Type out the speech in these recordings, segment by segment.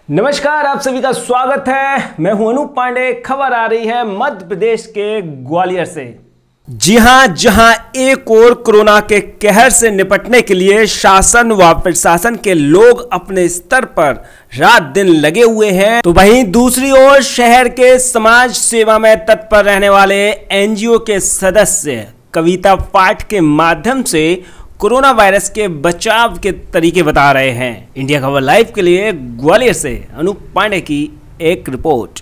नमस्कार, आप सभी का स्वागत है। मैं हूं अनूप पांडे। खबर आ रही है मध्य प्रदेश के ग्वालियर से। जी हां, जहां एक ओर कोरोना के कहर से निपटने के लिए शासन व प्रशासन के लोग अपने स्तर पर रात दिन लगे हुए हैं, तो वहीं दूसरी ओर शहर के समाज सेवा में तत्पर रहने वाले एनजीओ के सदस्य कविता पाठ के माध्यम से कोरोना वायरस के बचाव के तरीके बता रहे हैं। इंडिया खबर लाइव के लिए ग्वालियर से अनूप पांडे की एक रिपोर्ट।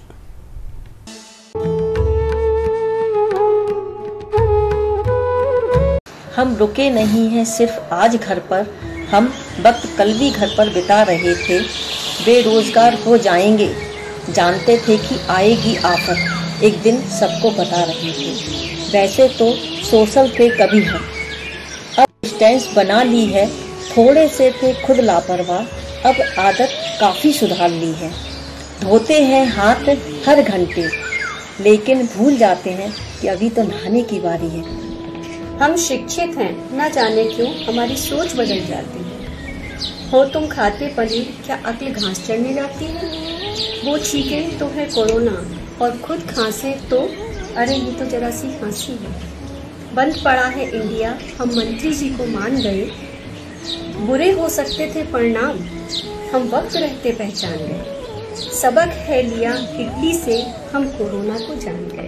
हम रुके नहीं हैं सिर्फ आज घर पर, हम वक्त कल भी घर पर बिता रहे थे। बेरोजगार हो जाएंगे, जानते थे कि आएगी आफत, एक दिन सबको बता रहे थे। वैसे तो सोशल थे कभी हम, अब डिस्टेंस बना ली है। थोड़े से थे खुद लापरवाह, अब आदत काफ़ी सुधार ली है। धोते हैं हाथ हर घंटे, लेकिन भूल जाते हैं कि अभी तो नहाने की बारी है। हम शिक्षित हैं, न जाने क्यों हमारी सोच बदल जाती है। हो तुम खाते पनीर, क्या अक्ल घास चढ़ने जाती है? वो छींके तो है कोरोना और खुद खांसे तो अरे ये तो जरा सी खांसी है। बंद पड़ा है इंडिया, हम मंत्री जी को मान गए। बुरे हो सकते थे परिणाम, हम वक्त रहते पहचान गए। सबक है लिया इटली से, हम कोरोना को जान गए।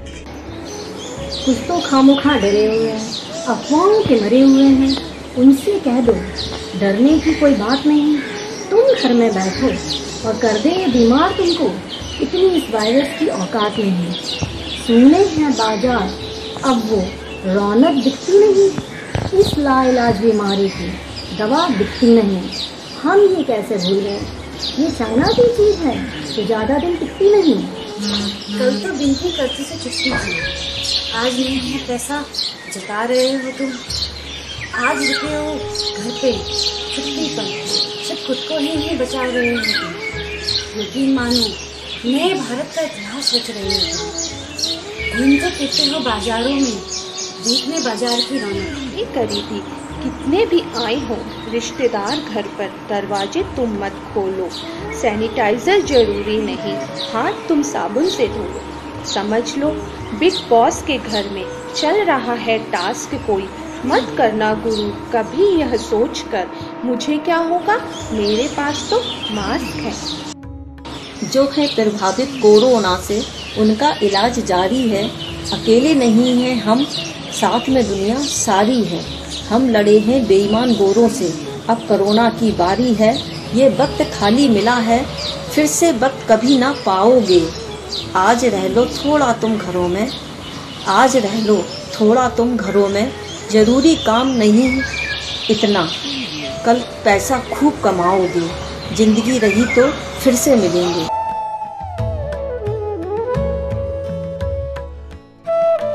कुछ तो खामोखा डरे हुए हैं, अफवाहों के मरे हुए हैं। उनसे कह दो डरने की कोई बात नहीं, तुम घर में बैठो और कर दे ये बीमार तुमको, इतनी इस वायरस की औकात नहीं। सुनने हैं बाजार अब वो रौनक दिखती नहीं, इस लाइलाज बीमारी की दवा दिखती नहीं। हम ये कैसे भूल गए, ये चाइना की चीज है तो ज्यादा दिन टिकती नहीं। कल तो बिनती करती से छुट्टी थी, आज नहीं है पैसा जता रहे हो तुम। आज रुके हो घर पे छुट्टी पर, सिर्फ खुद को ही नहीं बचा रहे हो तुम। यकीन मानो नए भारत का इतिहास रच रहे हो तुम। घूमते फिरते हो बाजारों में, देखने बाजार की रौनक ये करी थी। कितने भी आए हो रिश्तेदार घर पर, दरवाजे तुम मत खोलो। सैनिटाइजर जरूरी नहीं, हाथ तुम साबुन से धो लो। समझ लो बिग बॉस के घर में चल रहा है टास्क कोई, मत करना गुरु कभी यह सोच कर मुझे क्या होगा, मेरे पास तो मास्क है। जो है प्रभावित कोरोना से, उनका इलाज जारी है। अकेले नहीं हैं हम, साथ में दुनिया सारी है। हम लड़े हैं बेईमान गोरों से, अब कोरोना की बारी है। ये वक्त खाली मिला है, फिर से वक्त कभी ना पाओगे। आज रह लो थोड़ा तुम घरों में, आज रह लो थोड़ा तुम घरों में। जरूरी काम नहीं इतना, कल पैसा खूब कमाओगे। जिंदगी रही तो फिर से मिलेंगे।